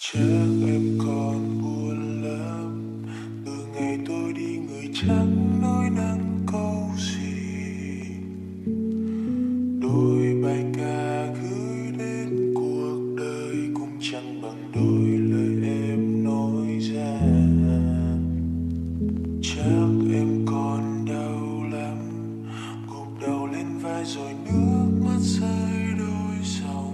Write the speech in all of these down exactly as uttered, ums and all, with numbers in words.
Chắc em còn buồn lắm. Từ ngày tôi đi người chẳng nói năng câu gì. Đôi bài ca gửi đến cuộc đời cũng chẳng bằng đôi lời em nói ra. Chắc em còn đau lắm. Gục đầu lên vai rồi nước mắt rơi đôi dòng.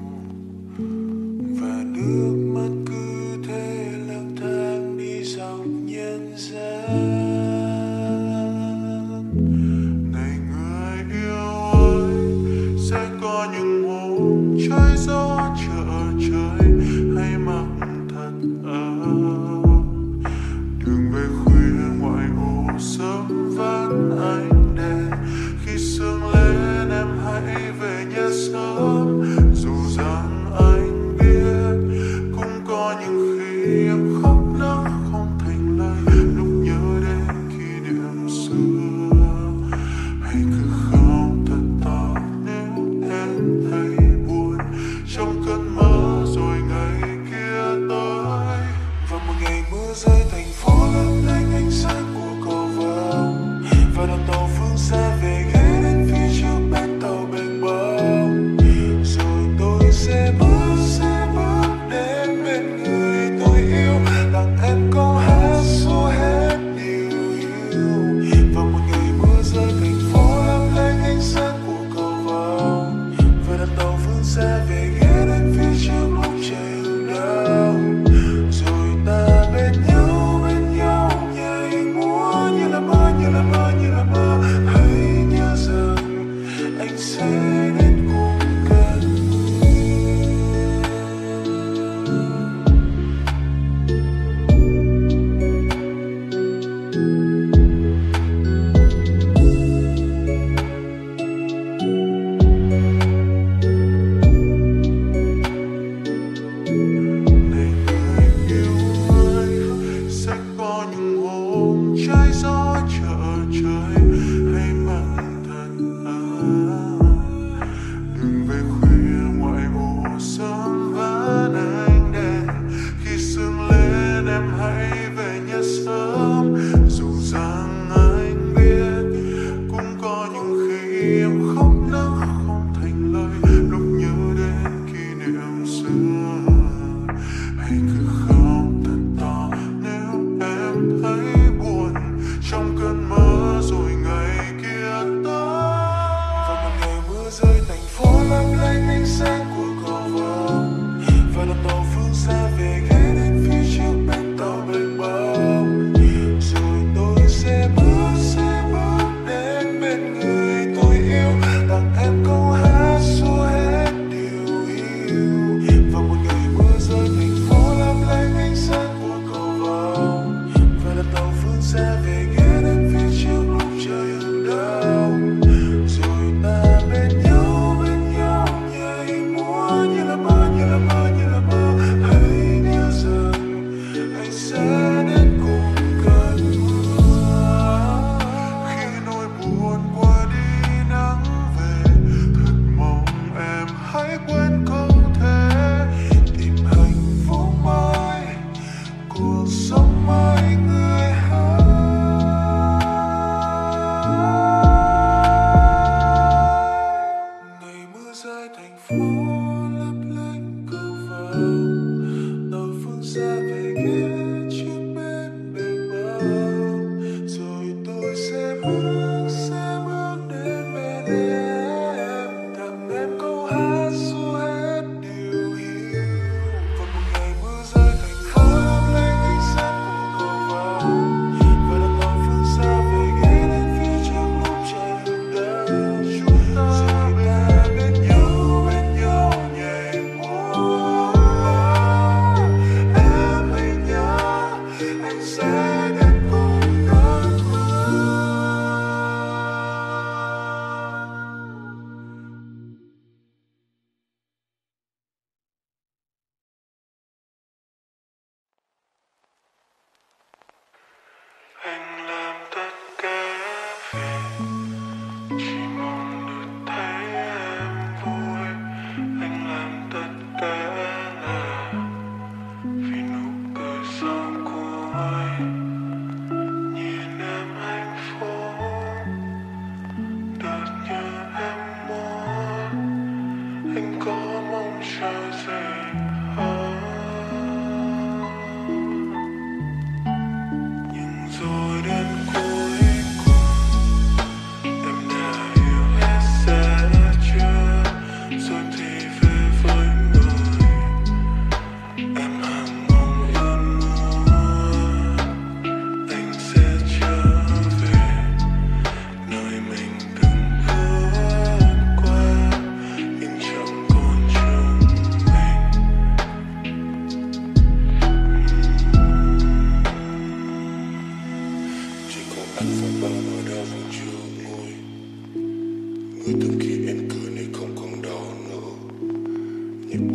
Và nước mắt cứ thế lang thang đi dọc nhân gian. Này người yêu ơi, sẽ có những hôm trái gió chợ trời hay mặc thật ấm. Đường về khuya ngoài ô sớm vắng ánh đèn. Khi sương lên em hãy về nhà sớm. Dù rằng anh biết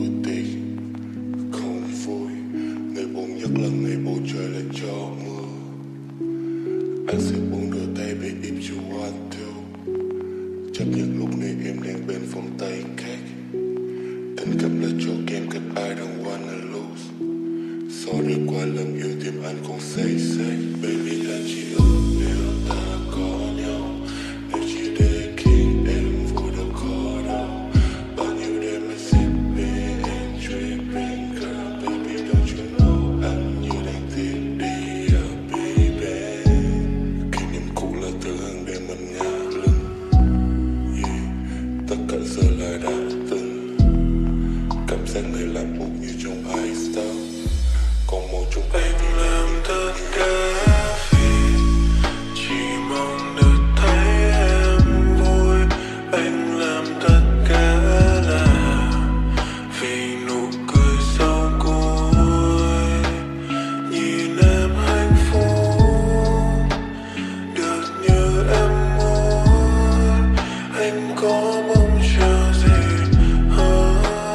tiếc không vui. Ngày buồn nhất là ngày bầu trời lại cho mưa. Anh sẽ buông đôi tay về if you want to. Chấp nhận lúc này em đang bên vòng tay khác. Tình cảm là chỗ game cause I don't wanna lose. Sorry qua lần yêu tim anh còn say say. Baby anh chỉ ước nếu ta có nhau. Nếu chỉ để khiến em vui đâu có đâu. Bao nhiêu đêm anh sipping and tripping girl. Baby don't you know anh như đang tiếp đi à baby. Kỷ niệm cũ là thứ hằng đêm mình ngả lưng. Yeah, tất cả giờ là đã từng. Cảm giác này làm buồn như trong high star. Còn một chút anh làm tất cả vì chỉ mong được thấy em vui. Anh làm tất cả là vì nụ cười sau cuối. Nhìn em hạnh phúc được như em muốn. Anh có mong chờ gì hơn.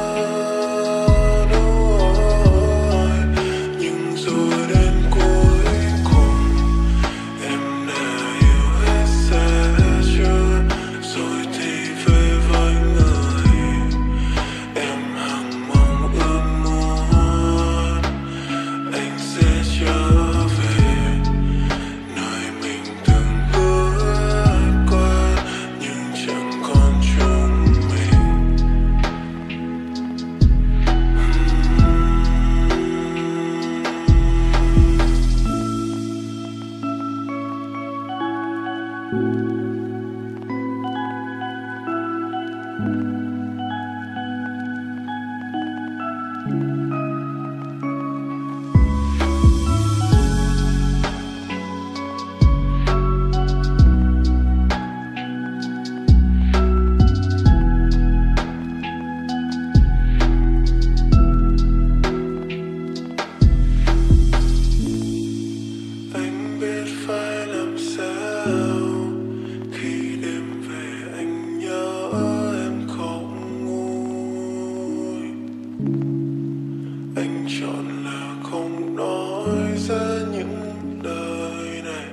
Anh chọn là không nói ra những lời này.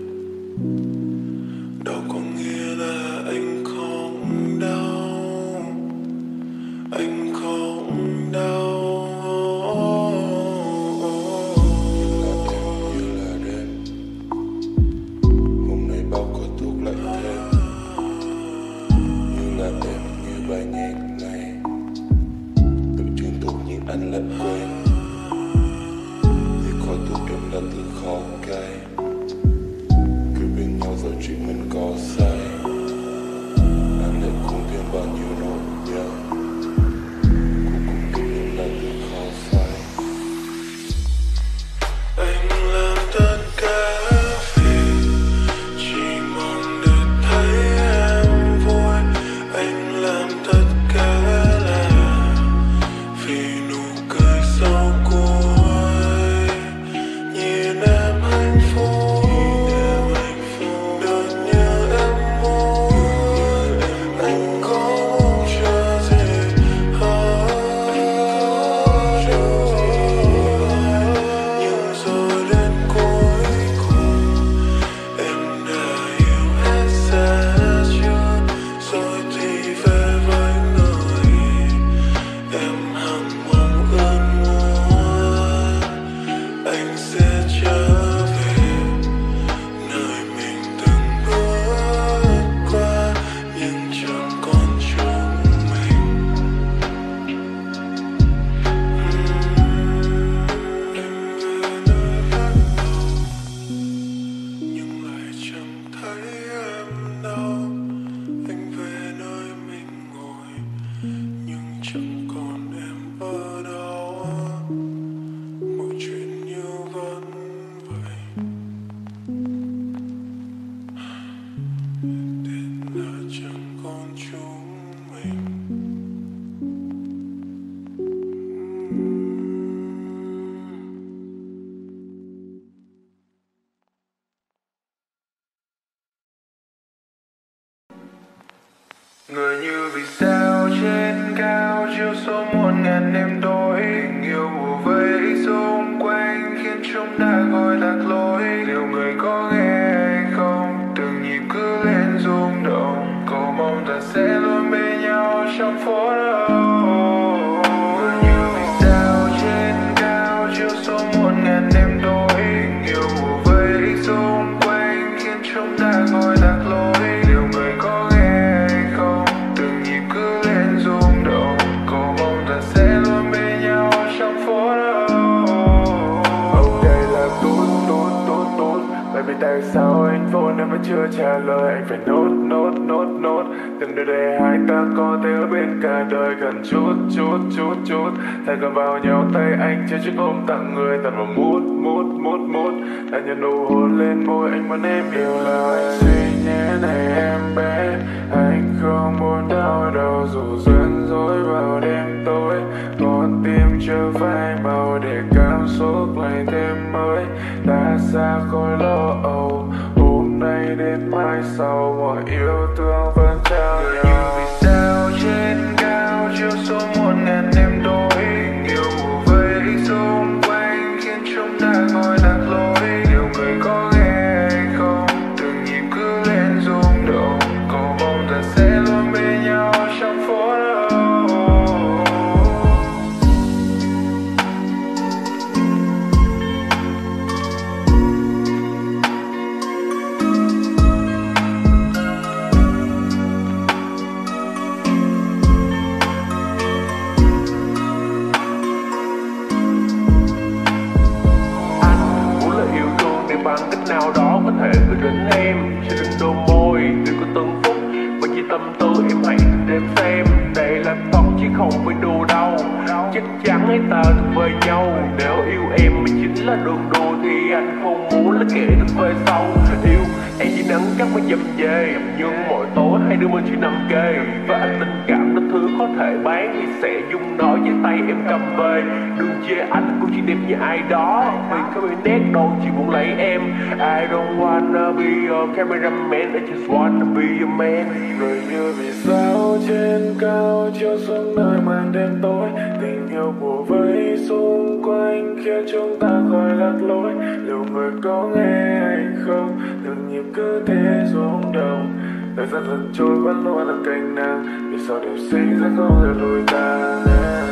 Đâu có nghĩa là anh không đau. Anh không đau. Như là đêm, hôm nay bao có thuốc lại thêm. Như là em, như bài nhạc này. Tự nhiên tự nhiên anh lại quên. Vì khói thuốc em là thứ khó cay. Cứ bên nhau giờ chuyện mình có sai. Anh lại không thêm bao nhiêu nỗi nhớ. Cuối cùng kỷ niệm là thứ khó phai. Anh làm tất cả vì chỉ mong được thấy em vui. Anh làm tất cả là vì nụ cười đêm tối. Tình yêu bủa vây xung quanh khiến chúng ta gọi lạc lối. Liệu người có nghe hay không, từng nhịp cứ lên rung động. Cầu mong ta sẽ luôn bên nhau trong phố đâu. Người như vì sao trên cao chiếu xuống một ngàn đêm tối. Tình yêu bủa vây xung quanh khiến chúng ta gọi lạc lối. Liệu người có nghe hay không, từng nhịp cứ lên rung động. Cầu mong ta sẽ luôn bên nhau trong phố đâu. Ok là tốt, tốt, tốt, tốt. Baby tại sao anh vô nên vẫn chưa trả lời. Anh phải nốt, nốt, nốt, nốt. Từng đời để hai ta có thể ở bên cả đời. Cần chút, chút, chút, chút. Ta gần vào nhau tay anh trên chiếc ôm tặng người. Tận vào mút, mút, mút, mút. Đã nhận nụ hôn lên môi anh muốn em yêu là anh suy nhé này em bé. Anh không muốn đau đầu dù duyên dối vào đêm tối. Con tim chưa phai màu để cảm xúc lại thêm mới. Ta xa khỏi lo âu, hôm nay đến mai sau mọi yêu thương vẫn trao Người nhau. như vì sao trên cao chiếu xuống một ngàn đêm tối. Tình yêu bủa vây xung quanh khiến chúng ta gọi lạc lối. Liệu người có nghe hay không, từng nhịp cứ lên rung động. Cầu mong ta sẽ luôn bên nhau trong phố đâu. Bằng cách nào đó có thể gửi đến em trên từng đôi môi tươi của từng phút. Và vì tâm tư em hãy từng đêm xem. Đây là thật chứ không phải đùa đâu. Chắc chắn hai ta thuộc về nhau. Nếu yêu em mà chính là đường đua thì anh không muốn là kể được về sau. Yêu em chỉ nắng chắc mới dầm về. Nhưng mỗi tối hai đứa mình chỉ nằm kề. Và anh tình cảm là thứ có thể bán thì sẽ dùng nó với tay em cầm về. Đừng chê anh cũng chỉ đẹp như ai đó. Vì có bị nét đâu chỉ muốn lấy em. I don't wanna be your cameraman, I just wanna be your man. Người như vì sao trên cao chiếu xuống nơi màn đêm tối. Tình yêu bủa vây xung quanh khiến chúng ta khỏi lạc lối. Liệu người có nghe hay không, từng nhịp cứ thế rung động. Thời gian dần trôi vẫn luôn là cành nàng. Vì sao điều sinh ra không thể lùi tàn.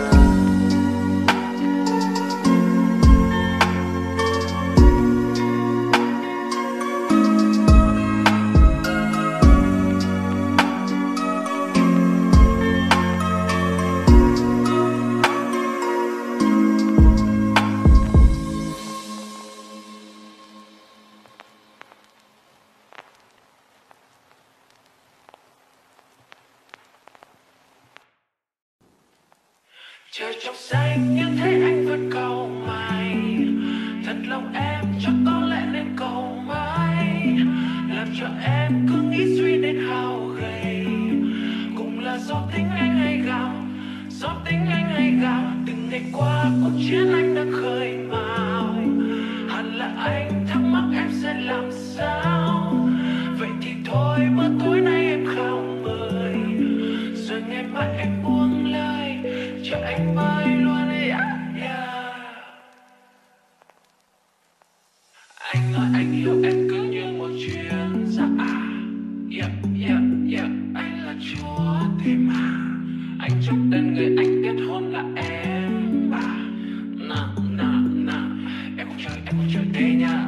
Trời trong xanh nhưng thấy anh vẫn cầu mày. Thật lòng em chắc có lẽ nên cầu mãi. Làm cho em cứ nghĩ suy đến hao gầy. Cũng là do tính anh hay gào, do tính anh hay gào. Từng ngày qua cuộc chiến anh đang khơi mào. Hẳn là anh thắc mắc em sẽ làm sao. Vậy thì thôi bữa tối nay em không mời. Rồi ngày mai anh buông lời cho anh mới luôn yeah, yeah. Anh nói anh yêu em cứ như một chuyên gia yeah, yeah, yeah. Anh là chúa thế mà. Anh chốt tên người anh kết hôn là em bà. Nà, nà, nà. Em không chơi, em không chơi thế nha.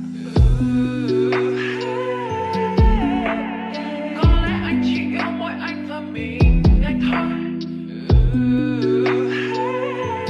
Có lẽ anh chỉ yêu mỗi anh và mình anh thôi.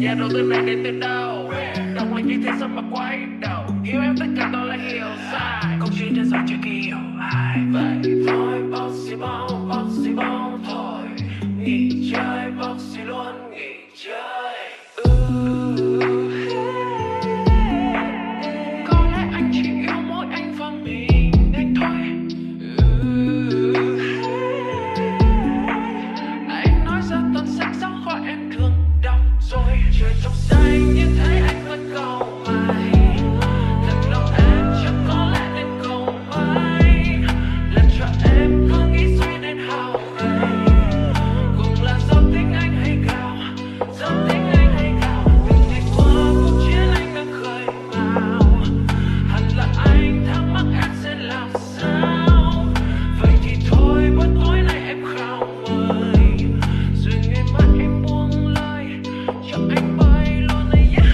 Nhà đầu tư này đến từ đâu? Đọc lại như thế sao mà quay đầu? Yêu em tất cả tôi là hiểu sai. Câu chuyện đã rồi chưa khi hiểu ai. Vậy thôi possible, possible thôi. Nghỉ chơi, boxy luôn nghỉ chơi. Có lẽ anh chỉ yêu mỗi anh và mình anh thôi. Anh nói ra toàn sách giáo khoa em thường đọc rồi. Trời trong xanh nhưng thấy anh vẫn cầu mày. Thật lòng em chẳng có lẽ nên cầu mày. Làm cho em cứ nghĩ suy đến hao gầy. Cùng là do tính anh hay gào, do tính anh hay gào. Từng ngày qua cuộc chiến anh đang khơi mào. Hẳn là anh thắc mắc em sẽ làm sao. Vậy thì thôi bữa tối nay em khao mời. Rồi ngày mai em buông lời cho anh bay luôn này nhé.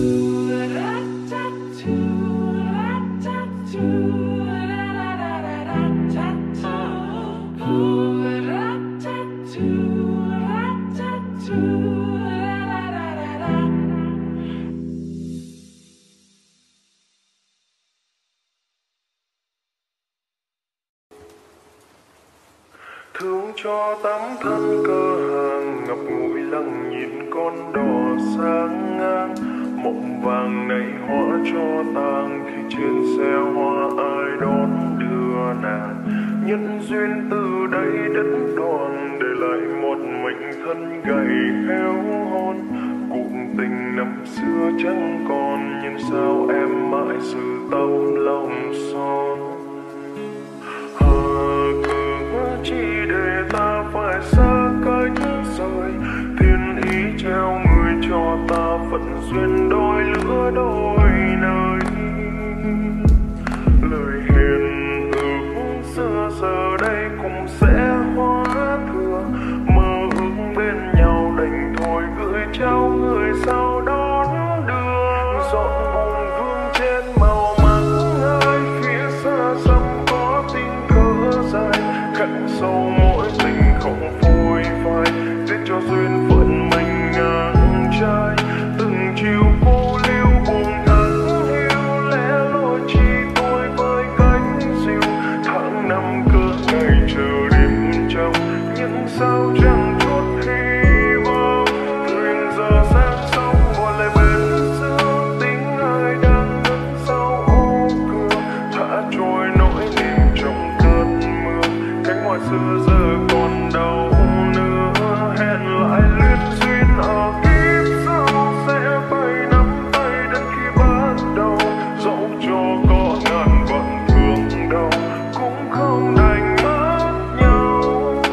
Thương cho tấm thân cơ hàng ngập ngùi lặng nhìn con đò sáng ngang. Mộng vàng này hóa cho tang khi trên xe hoa ai đón đưa nàng. Nhân duyên từ đây đất đoàn để lại một mệnh thân gầy héo hon. Cuộc tình năm xưa chẳng còn nhưng sao em mãi sự tâu lòng son. Chỉ để ta phải xa cách rồi. Thiên ý treo người cho ta phận duyên đôi lứa đôi nơi. Lời hiền ước xưa giờ đây cũng sẽ hóa thừa. Mơ ước bên nhau đành thôi gửi trao người sau đón đưa. Dọn buồn vương trên màu mắng ơi phía xa xăm có tiếng thở dài. Khắc sâu mỗi tình không phôi phai để cho duyên phận mình ngang trái. Từng chiều cô liêu buồn thẫn hiu lẽ loi chi tôi với cánh diều. Tháng năm cứ ngày chờ đêm trong nhưng sao chẳng chút hy vọng. Thuyền giờ sang sông gọi lại bên xưa tính ai đang đứng sau ô cửa. Thả trôi nỗi niềm trong cơn mưa. Cánh hoa xưa giờ còn đâu nữa. Hẹn lại luyến duyên ở kiếp sau sẽ bay nắm tay đến khi bắt đầu. Dẫu cho có ngàn vận thương đau cũng không đành mất nhau.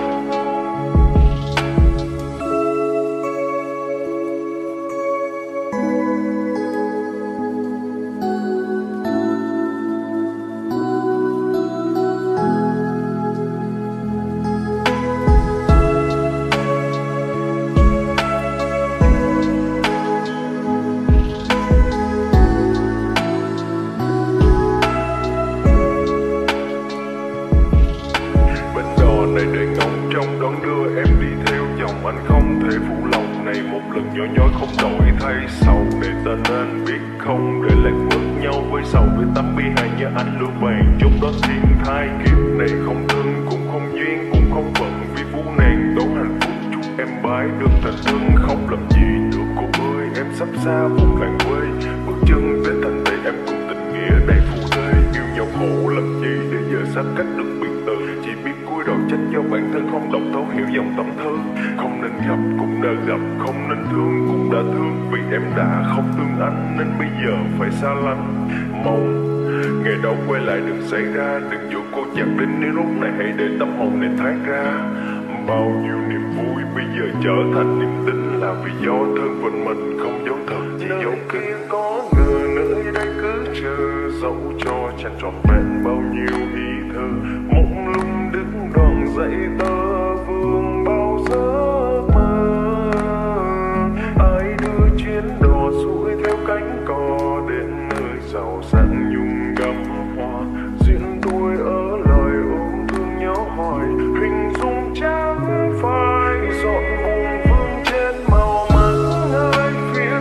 Trong đón đưa em đi theo dòng anh không thể phụ lòng này một lần nhỏ nhói không đổi thay sầu để tên anh biết không để lại mất nhau với sầu với tấm bi hài như anh lưu vàng chốn đó thiên thai kiếp này không thương cũng không duyên cũng không phận vì phú nàng tốn hạnh phúc chúc em bái được thành thân không làm gì nữa cô ơi em sắp xa vùng làng quê bước chân đến thành đây em cùng tình nghĩa đầy phù thế yêu nhau khổ làm gì để giờ xa cách được biệt từ chỉ biết cúi đầu trách do bản thân không đọc thấu hiểu dòng tâm thơ không nên gặp cũng đã gặp không nên thương cũng đã thương vì em đã không thương anh nên bây giờ phải xa lánh mong ngày đó quay lại đừng xảy ra đừng dụ cô chặt đến nếu lúc này hãy để tâm hồn này thoát ra bao nhiêu niềm vui bây giờ trở thành niềm tin là vì do thân phận mình không dấu thật chỉ dấu kia có người nơi đây cứ chờ dẫu cho chẳng trọn vẹn bao nhiêu ý thơ mộng lung đứng đoàn dãy tơ vương bao giấc mơ ai đưa chuyến đò xuôi theo cánh cò đến nơi giàu sang nhung gấm hoa duyên tôi ở lời ôm thương nhớ hoài hình dung chẳng phải dọn buồn vương trên màu mắng ơi phía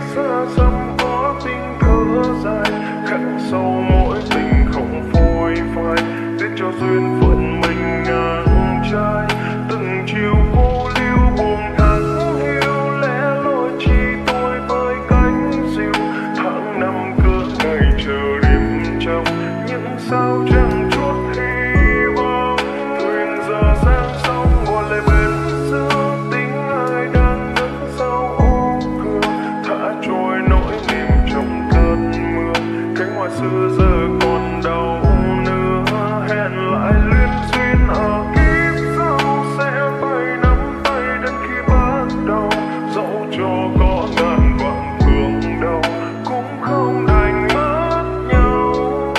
gieo duyên phận mình ngang trái. Từng chiều cô liêu buồn thắng hiu lẽ loi chi tôi với cánh diều. Tháng năm cứ ngày chờ đêm trong những sao trăng chút hy vọng. Thuyền giờ sang sông ngồi lại bên xưa, tính ai đang đứng sau ô cửa. Thả trôi nỗi niềm trong cơn mưa, cánh hoa xưa giờ còn đau nữa. Hẹn lại luyến duyên ở kiếp sau, sẽ bay nắm tay đến khi bắt đầu. Dẫu cho có ngàn vạn phương đâu, cũng không đành mất nhau.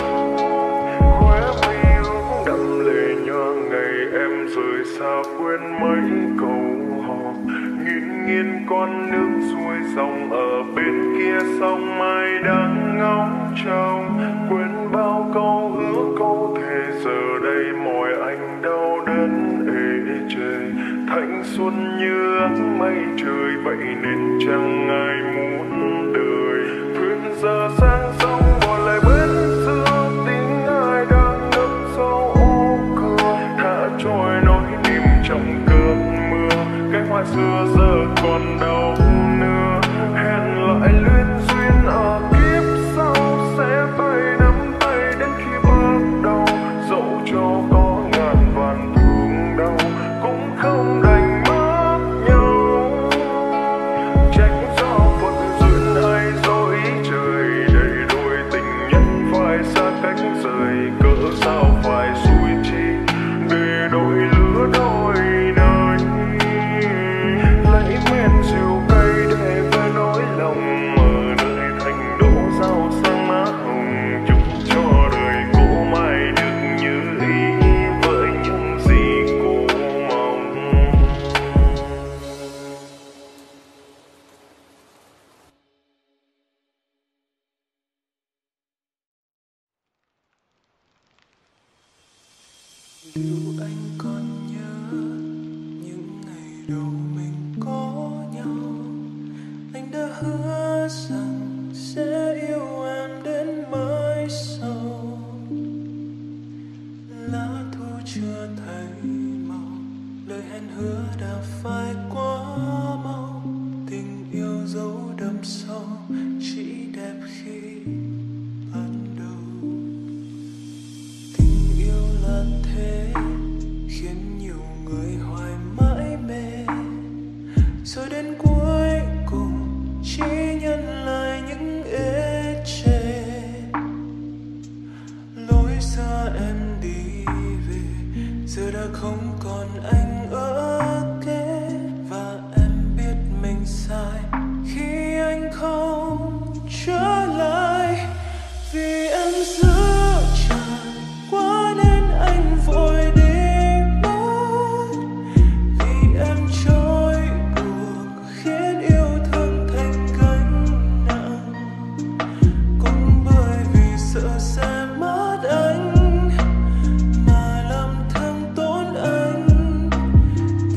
Khóe mi ướt đậm lệ nhòa ngày em rời xa, quên mấy câu hò. Nghiêng nghiêng con nước xuôi dòng ở bên kia sông, mai đang ngóng trông. Quên bao câu hứa câu thề, giờ đây mọi anh đau đớn ê chề. Thanh xuân như áng mây trời, vậy nên chẳng ai muốn đời. Thuyền giờ sang sông bỏ lại bên xưa, tiếng ai đang nấp sau ô cửa. Thả trôi nỗi niềm trong cơn mưa, cái hoa xưa giờ còn đâu nữa. Hẹn lại luyến duyên ở kiếp sau, sẽ bay nắm tay đến khi bắt đầu. Dẫu cho có ngàn vạn thương đau, cũng không đành mất nhau. Trách do phận duyên hay dối trời, để đôi tình nhân phải xa cách rời. Cỡ sao phải xui chi để đôi lứa đôi nơi. Lấy men rượu cay để với nỗi lòng, ở nơi thành đỗ rau sang má hồng. Chúc cho đời cô mai được như ý với những gì cô mong. Liệu anh còn nhớ những ngày đầu mình có nhau? Anh đã hứa rằng sẽ yêu em đến mãi sau. Lá thu chưa thấy màu, lời hẹn hứa đã phai quá mau. Tình yêu dấu đậm sâu, chỉ đẹp khi ban đầu. Tình yêu là thế, khiến nhiều người hoài mãi mê, rồi đến cuối cùng chỉ nhận lại những ê chề. Lối xa em đi về, giờ đã không còn anh ở kế. Và em biết mình sai khi anh không trở lại, vì em giữ chặt quá nên anh vội đi mất. Vì em trôi cuộc khiến yêu thương thành gánh nặng, cũng bởi vì sợ sẽ mất anh mà làm thương tổn anh.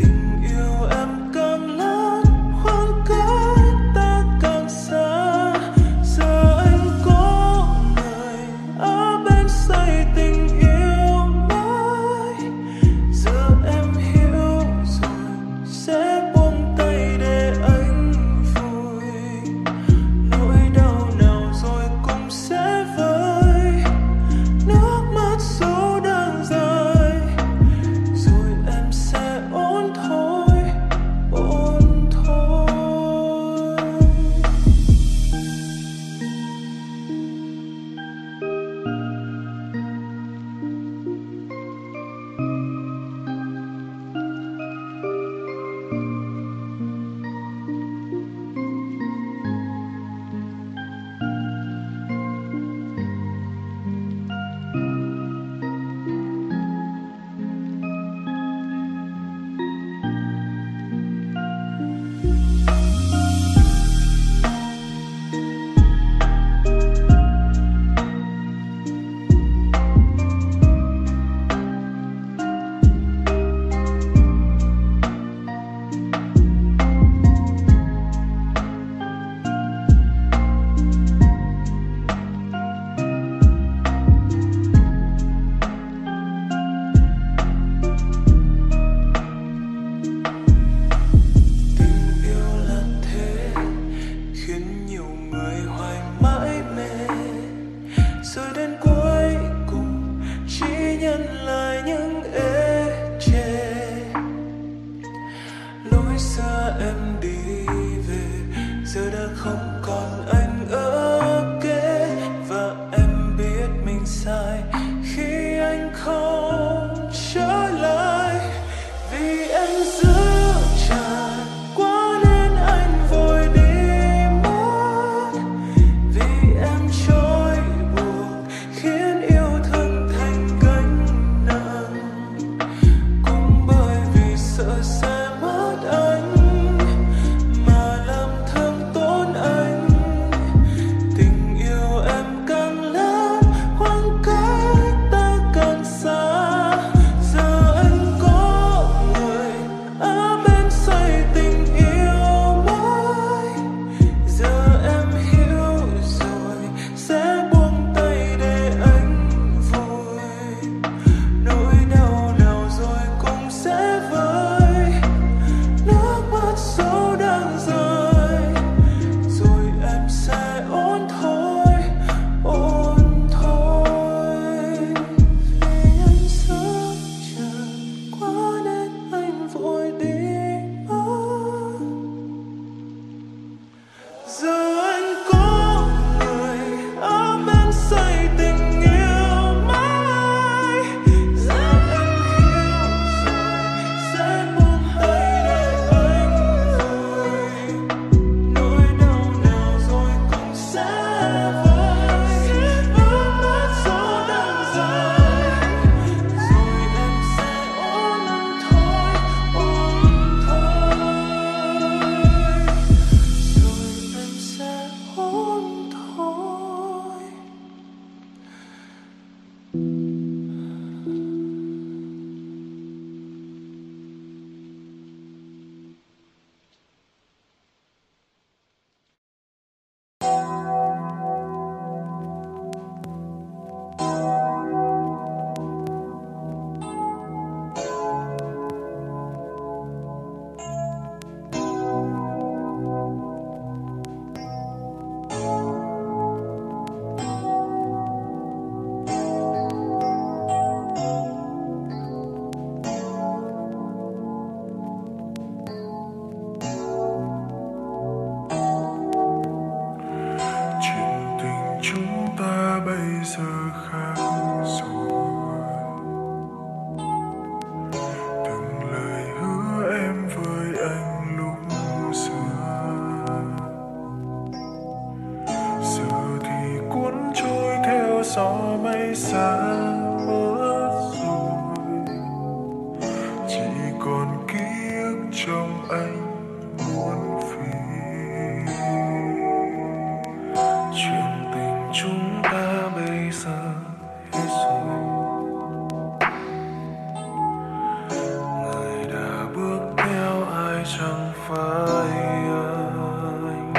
ai chẳng phải anh.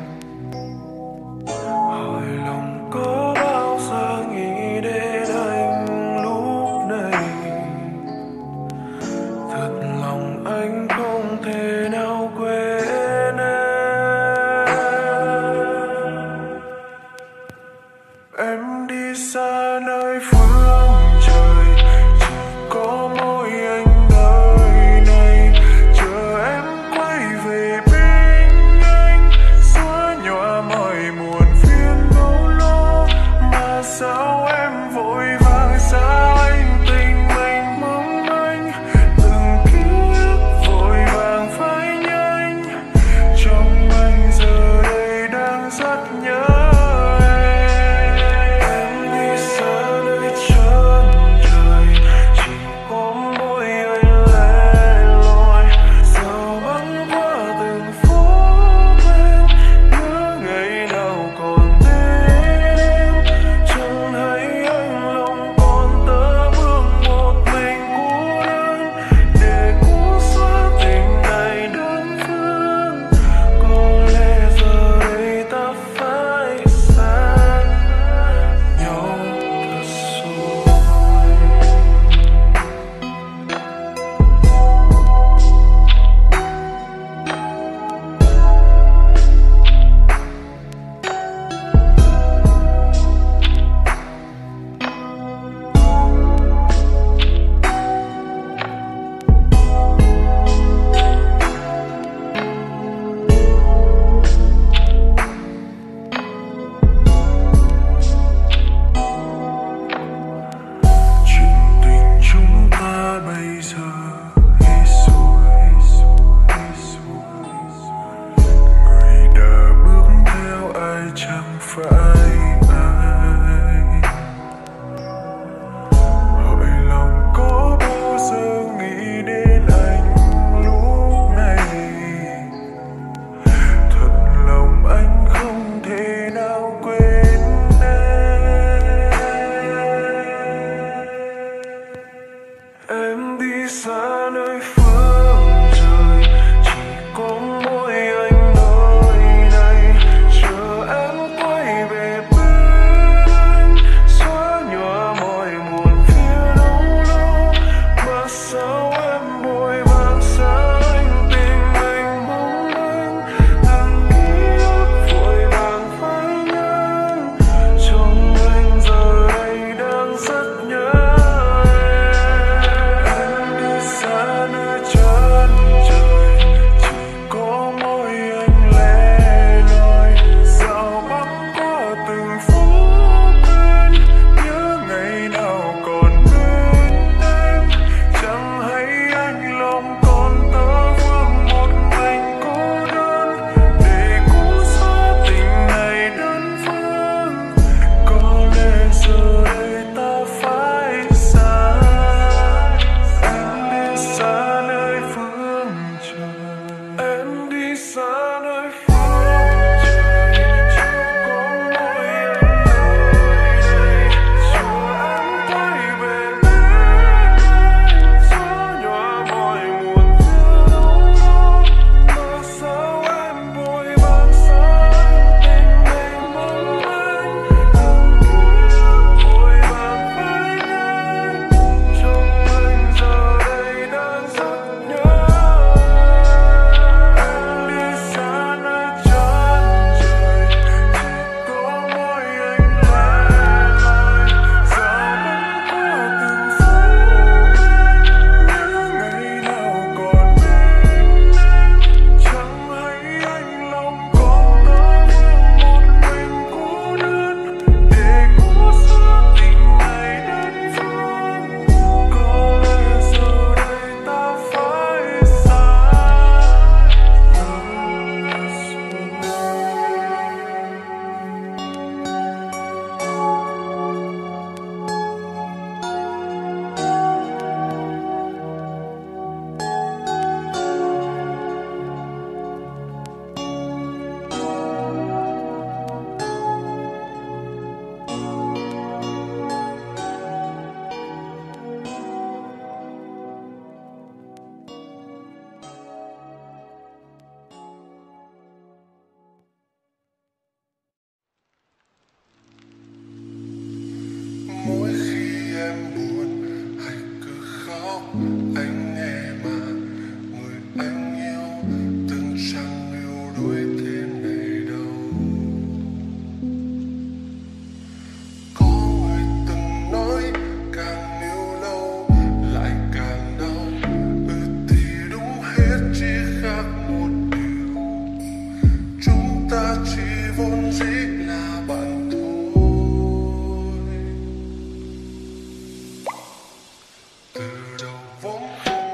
Hỏi lòng có bao giờ nghĩ đến anh lúc này, thật lòng anh không thể nào quên em. Em đi xa nơi phương trời, chỉ có mỗi anh nơi này, chờ em quay về bên anh, xóa nhòa mọi muộn phiền âu lo. Mà sao em vội vàng xa anh, tình mênh mông anh, từng ký ức vội vàng phai nhanh, trong anh giờ đây đang rất nhớ. Chẳng phải ai hỏi lòng có bao giờ nghĩ đến anh lúc này, thật lòng anh không thể nào quên em. Em đi xa nơi phương trời, chỉ có mỗi anh nơi này, chờ em quay về bên anh, xóa nhòa mọi muộn phiền âu lo. Mà sao em vội vàng xa anh, tình mênh mông anh, từng ký ức vội vàng phai nhanh, trong anh giờ đây đang rất nhớ em. Em đi xa nơi anh nghe mà người anh yêu từng chẳng yêu đuối thế này đâu. Có người từng nói càng yêu lâu lại càng đau. Ừ thì đúng hết chỉ khác một điều, chúng ta chỉ vốn dĩ là bạn thôi. Từ đầu vốn không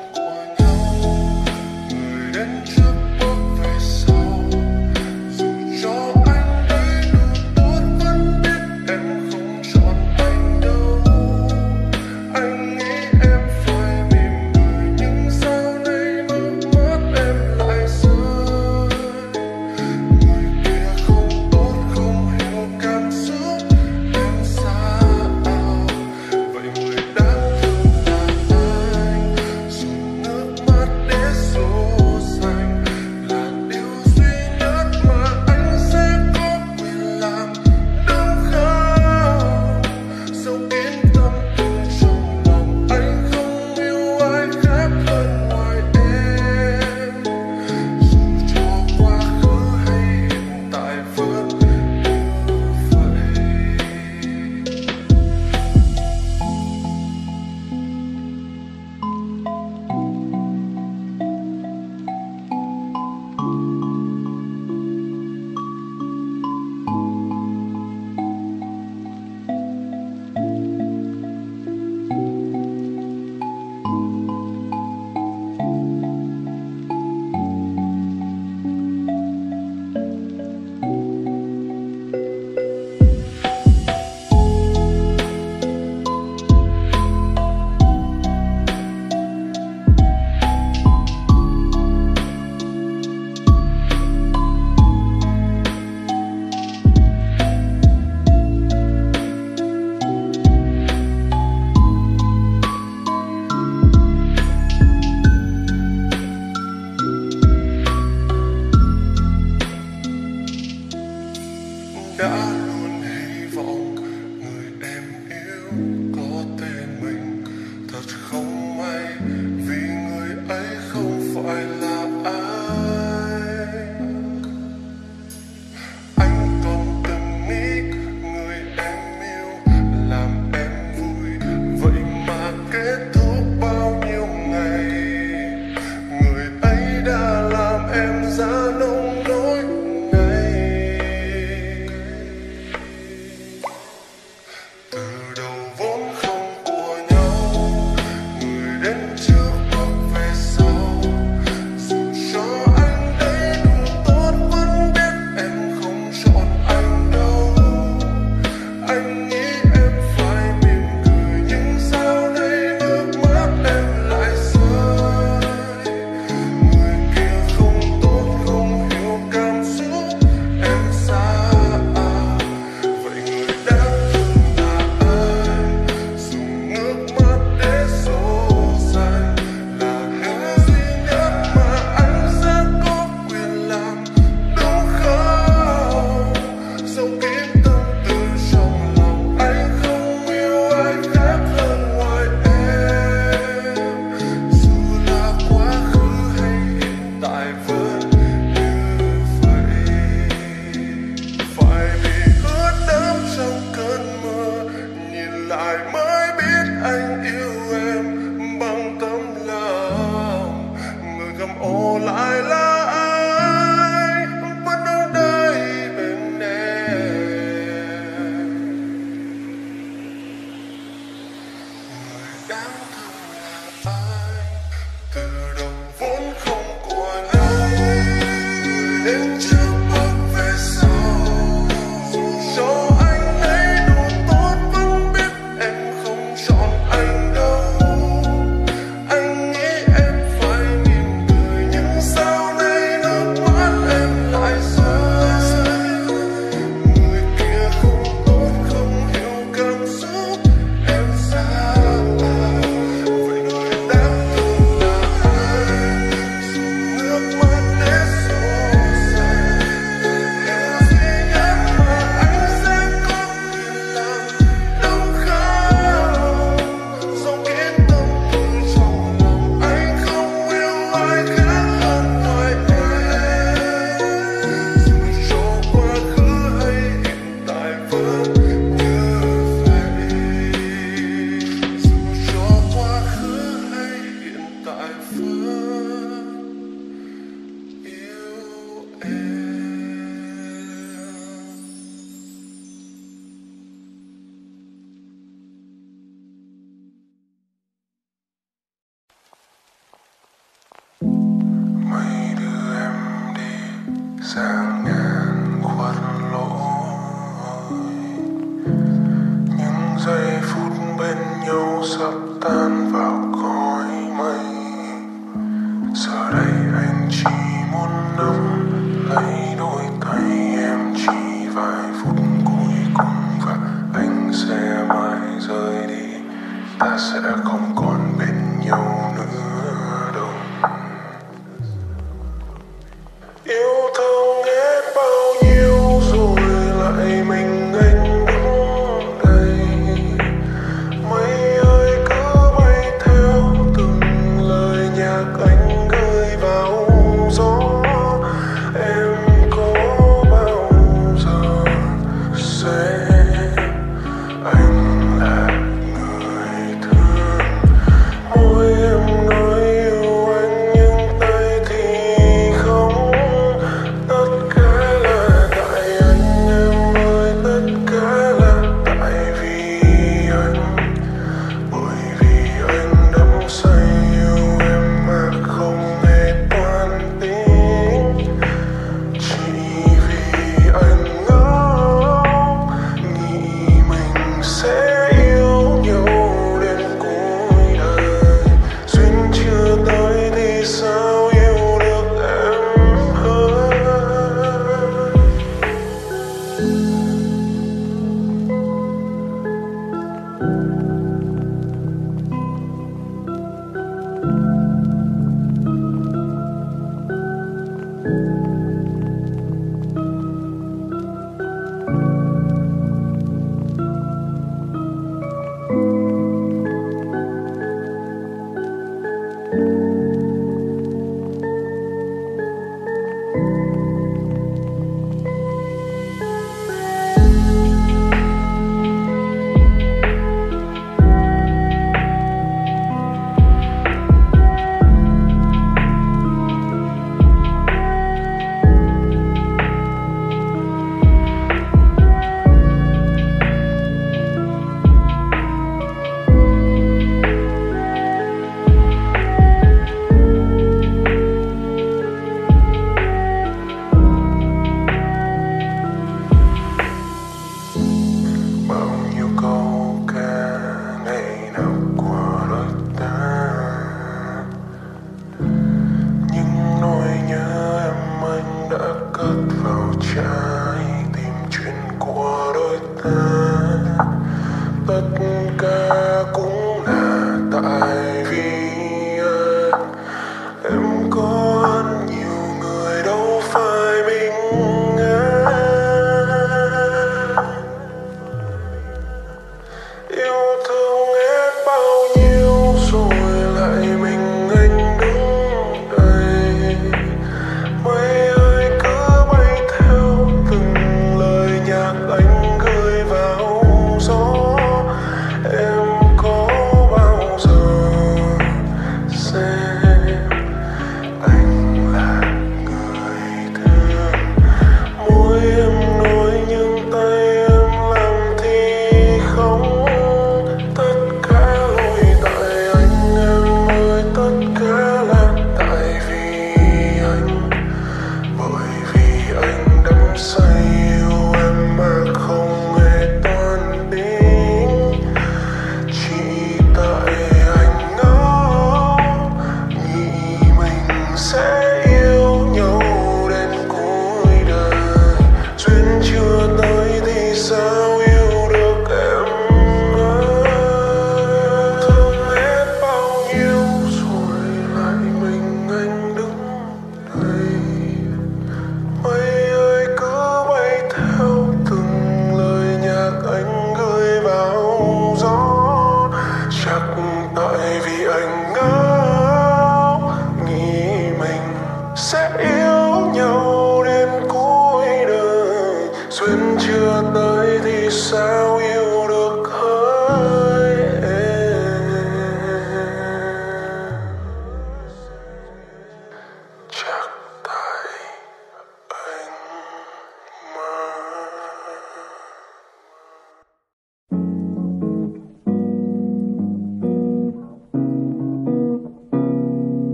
sang ngàn khuất lối. Những giây phút bên nhau sắp tan vào khói mây. Giờ đây anh chỉ muốn nắm lấy đôi tay em chỉ vài phút cuối cùng, và anh sẽ mãi rời đi. Ta sẽ không còn bên nhau nữa đâu. Yêu thương em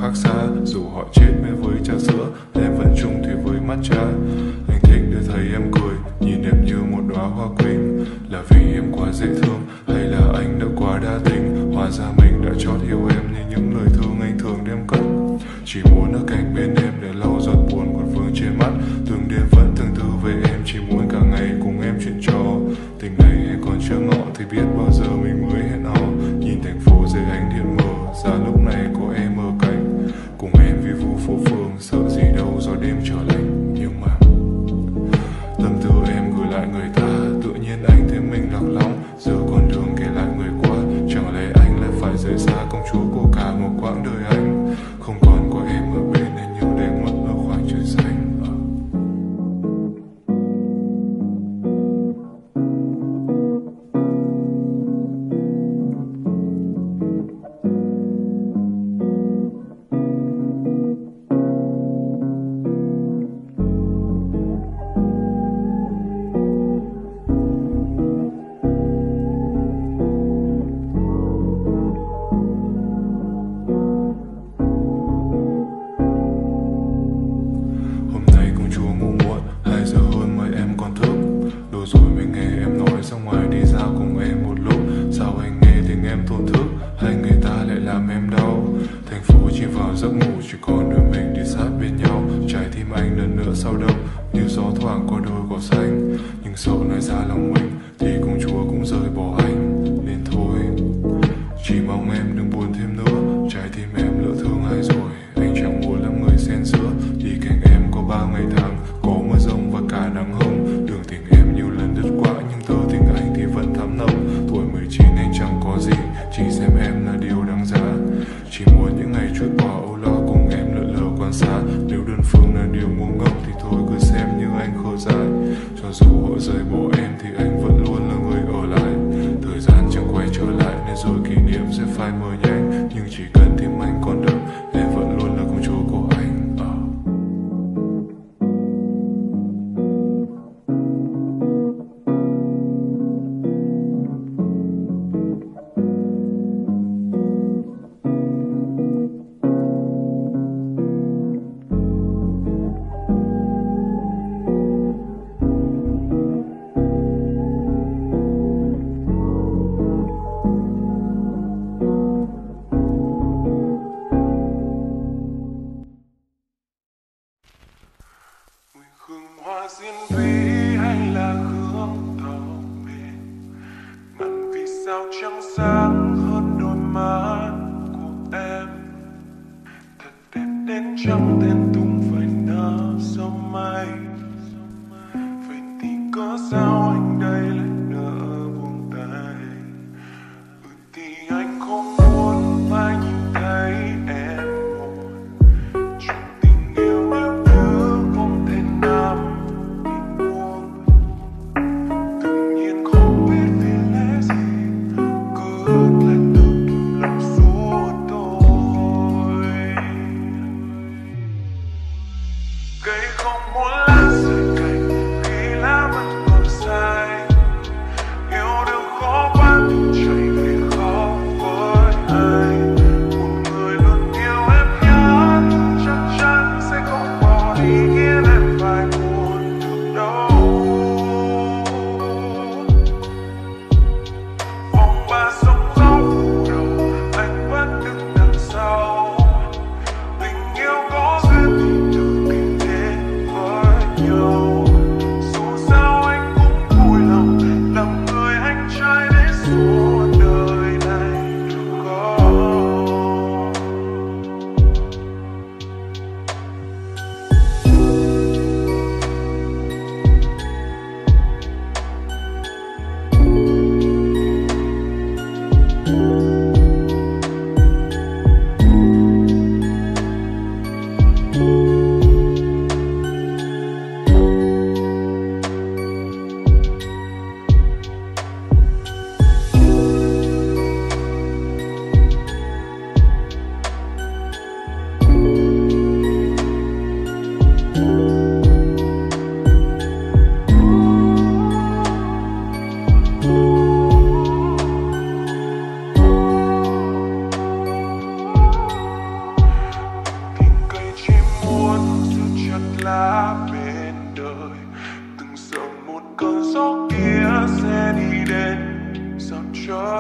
khác xa. Dù họ chết mê với trà sữa, em vẫn chung thủy với matcha. Anh thích để thấy em cười, nhìn em như một đóa hoa quỳnh. Là vì em quá dễ thương, hay là anh đã quá đa tình? Hóa ra mình đã chót yêu em như những lời thương anh thường đem cất. Chỉ muốn ở cạnh bên em để lau giọt buồn còn vương trên mắt. Từng đêm vẫn từng thư về em, chỉ muốn cả ngày cùng em chuyện trò. Tình này em còn chưa ngọ thì biết bao giờ mình mới hẹn hò. Nhìn thành phố dưới ánh điện mờ, ra lúc này có em ở cạnh. Cùng em vi vu phố phường, sợ gì đâu gió đêm trở lạnh. Nhưng mà tâm tư em gửi lại người ta, tự nhiên anh thấy mình lạc lõng. Giờ con đường kể lại người qua, chẳng lẽ anh lại phải rời xa công chúa của cả một quãng đời anh. Không còn có em ở bên nên như để mất ở khoảng trời xanh.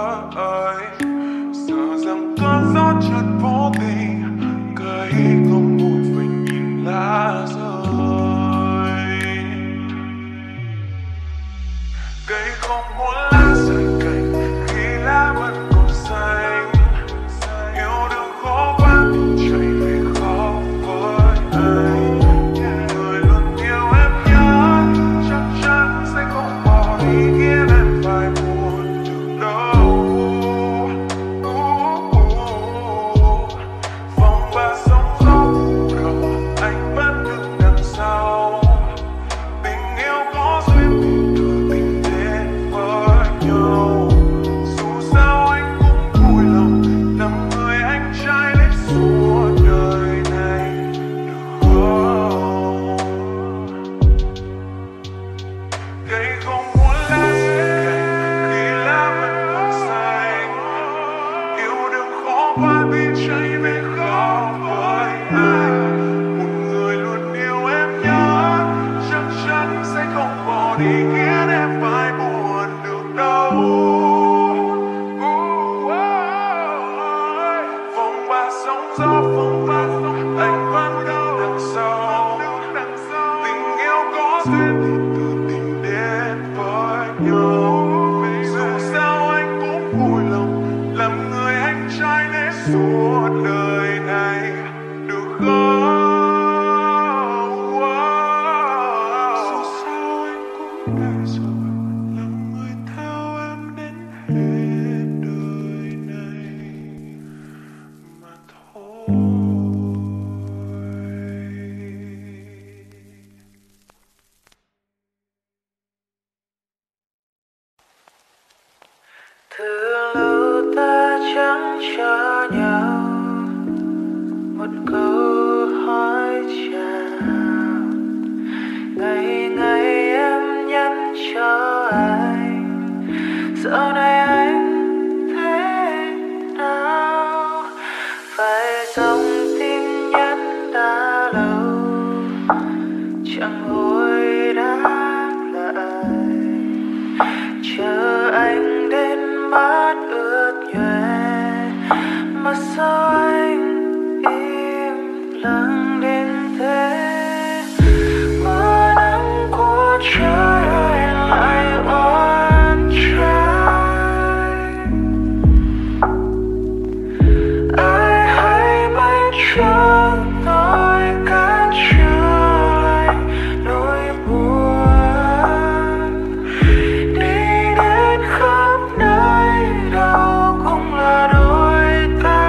vơi. Sợ rằng cơn gió chợt vô tình cây có một vành nhìn lá rơi. Cây không muốn lá rơi cành khi lá vẫn còn xanh. Yêu đương khó quá thì chạy về khó với anh. Người luôn yêu em nhớ chắc chắn sẽ không bỏ đi khiến em phải buồn được đâu. Vòng ba sóng gió phù đầu anh vẫn đứng đằng sau. Tình yêu có duyên thì từ tình đến với nhau. Dù sao anh cũng vui lòng làm người anh trai đến suốt đời này được không? Cây không muốn lá rơi cành khi lá vẫn còn xanh. Yêu đương khó quá tin chạy về khó với anh. Một người luôn yêu em nhớ chắc chắn sẽ không bỏ đi khiến em phải buồn được đâu. Vòng ba sóng gió phồng phù anh vẫn đứng đằng sau. Tình yêu có duyên thì từ tình đến với nhau. Dù sao anh cũng vui lòng làm người anh trai để suốt đời này được không? Dù sao anh cũng đã rồi làm người theo em đến hết đời này mà thôi. Từ lâu ta chẳng cho nhau một câu hỏi chào. Ngày ngày em nhắn cho anh dạo này anh thế nào. Phải dòng tin nhắn đã lâu chẳng hồi đáp lại. Chờ anh đến mắt ướt nhòe mà sao anh im lặng đến thế. Mưa nắng của trời ơi lại oan trái. Ai hãy bay cho tôi cát trở lại nỗi buồn. Đi đến khắp nơi đâu cũng là đôi ta.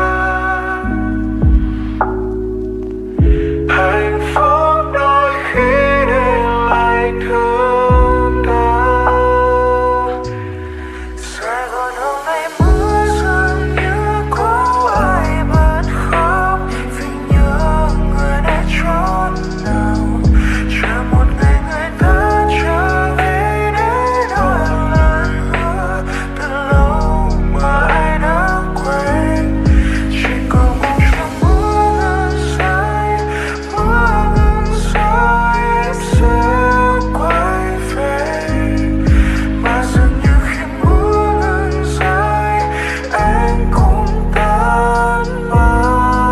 Hạnh phúc đôi khi để lại thương đau. Sài Gòn hôm nay mưa dường như có ai bật khóc vì nhớ người đã trốn nào. Chờ một ngày người ta trở về để nói lời hứa từ lâu mà ai đã quên. Chỉ còn một trong mưa ngân rơi, mưa ngân rơi em sẽ quay về. Mà dường như khi mưa ngân rơi anh cũng tan mất.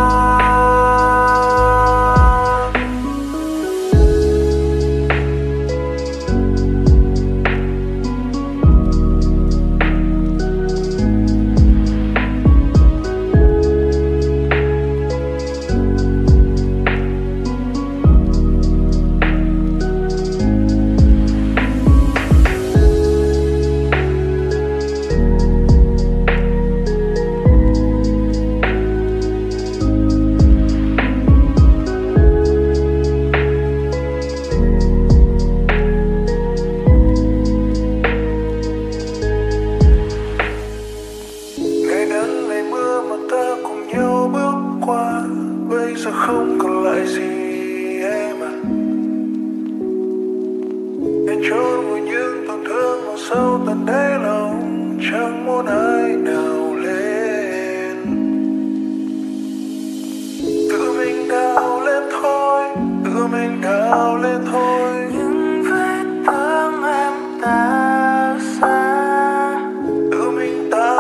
Ngày nắng ngày mưa mà ta cùng nhau bước qua, bây giờ không còn lại gì em à. Em trốn vui những tổn thương mà sâu tận đáy lòng, chẳng muốn ai nào lên. Tự mình đào lên thôi, tự mình đào lên thôi. Những vết thương em tạo ra, tự mình tạo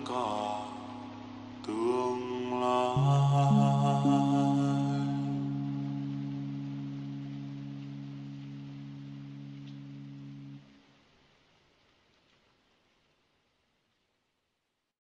cả tương lai.